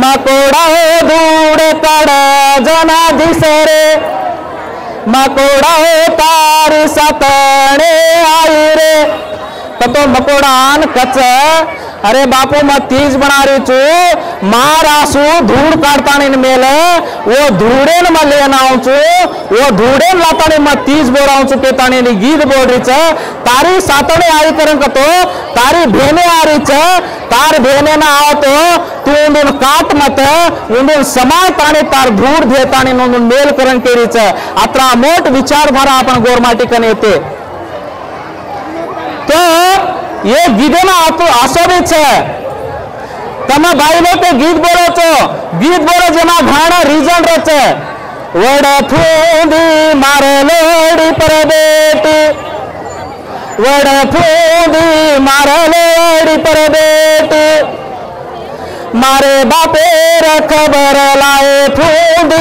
मकोड़ा दूर कड़ जना दिसरे मकोड़ा तारी सतने आई रे तो मकोड़ान कच अरे बापू मैं तीज बना रही छू मारासू धूड़ काटता मेले वो धूड़े न मैं लेना छू वो धूड़े लाता मैं तीज बोल रहा हूँ केतानी गीत बोल रही छ तारी सातने आई करन तो तारी भेने आ रही छ तार भेने ना आओ तो तू उन काट मत उन समाज ताने तार धूड़ दे ताने मेल करन के रही छ अत्रा मोट विचार भरा अपन गोरमाटी कने ते तो ये गीते में आसोबी है तमे भाई लोग के गीत बोलो छो गीत बोलो जेमा घाना रीजन रचे वड़ फूंदी मारे लोड़ी पर बेटी वड़ फूंदी मारे लोड़ी पर बेटी मारे बापे खबर लाए फूंदी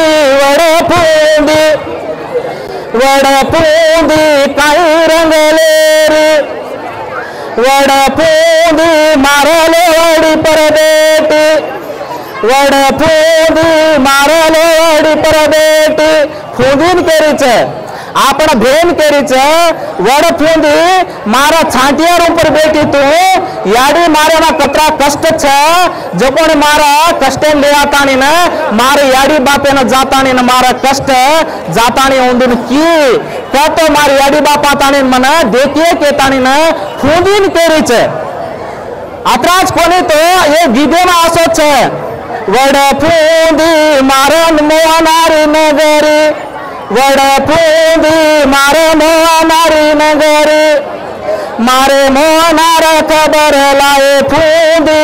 वड़ फूंदी काई रंग लेरी वड़ फूंदी मारे लोड़ी पर बेटी वड़ फूंदी मारे लोड़ी पर बेटी फूंदीन केरी छे आपण भेन केरी छे वड़ फूंदी मारा छांटिया ऊपर बेटी तू याडी मारे ना कतरा कष्ट छे जो कोण मारा कष्ट ले आतानी ने मारे याडी बापे न जातानी ने मारा कष्ट जातानी उंदिन की तो मारी याडी बापा तानी मन देखिए के तानी ने फूंदीन केरी छे अतराज कोनी तो ये गीते में आसो छे वड़ फूंदी मारन मोहनारी नगरी वड़ फूंदी मारे मोहनारी नगरी मारे मोहनार खबर लाए फूंदी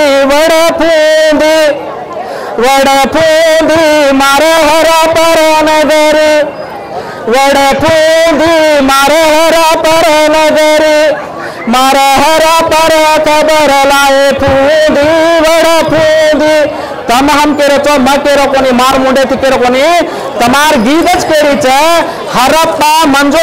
वड़ फूंदी मारे हरा पर नगरी वड़ फूंदी मारे हरा पर नगरी मारे हरा पर खबर लाए फूंदी वड़ फूंदी तम हम के रचो म के रोकोनी मार मुंडे थी के रोकोनी तमार गीतच केरी छे हरप्पा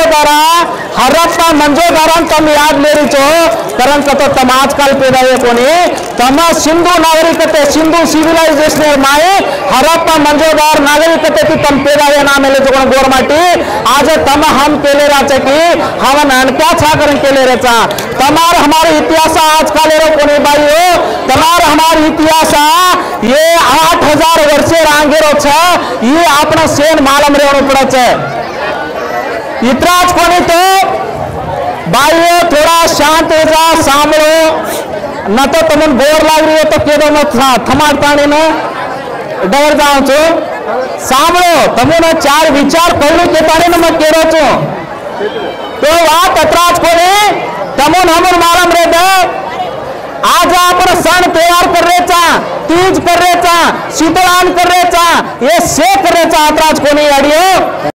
मंजोदरा तम याद ले रही छो कारण तो तम आजकल पैदा हुए कोनी तम सिंधु नागरिकते सिंधु सिविलाइजेशन माए हरप्पा मंजोदर नागरिकते की तम पैदा हुए नाम ले जो गोरमाटी आज तम हम केले राचे की हम अनक्या छा करन केले रचा तमार हमारे इतिहास आजकल रो कोनी भाई तमार हमारे इतिहास ये 8000 वर्षे रांगेरो छे ये आपना सेन मालम रेवणो पड़े छे इतराज कोनी तो भाइयों थोड़ा शांत हो जा सांभळो न तो तमने बोर लाग रही हो तो केदो मत थमाट पाणी ने डर जाओ छो सांभळो तमने चार विचार करने के पाणी ने मैं केरो छो तो बात अतराज कोनी तमन हमर मालम रे दे आज आपण सण त्योहार कर रहे चा तीज कर रहे चा शीतलान कर रहे चा ये से कर रहे चा अतराज कोनी अड़ियो।